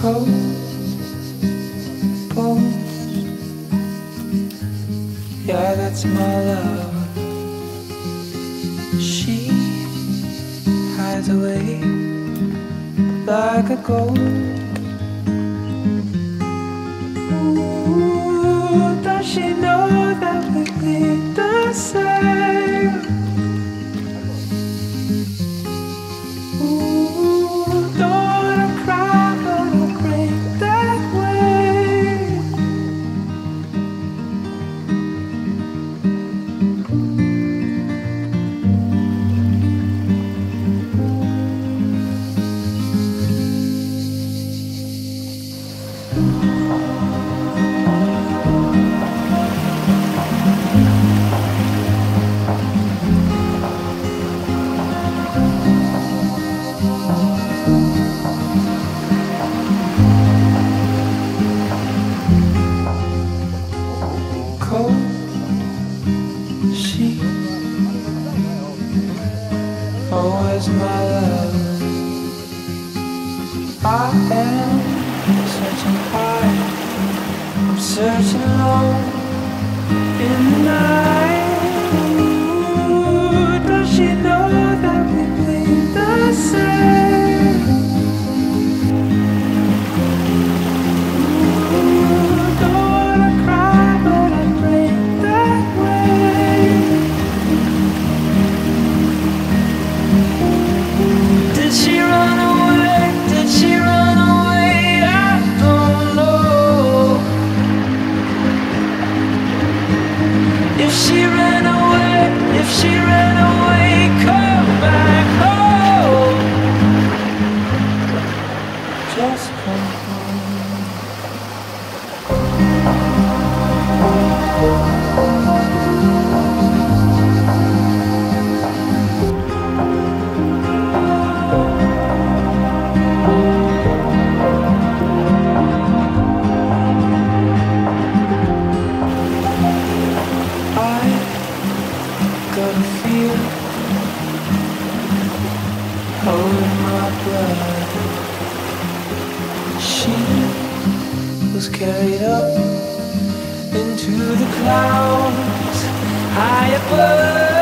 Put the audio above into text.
cold bones. Yeah, that's my love. She hides away like a ghost. Ooh, does she know that we bleed the same? Ooh, don't wanna cry, but I'll break that way. Cold sheet, always my love. I am searching high, I'm searching low in the night. Ooh, does she know that we bleed the same? Ooh, don't wanna cry, but I break that way. Did she run away? Did she run away? I don't know. If she ran away, if she ran away, come back home. Just come home. I got a feel, holding my blood. She was carried up into the clouds high above.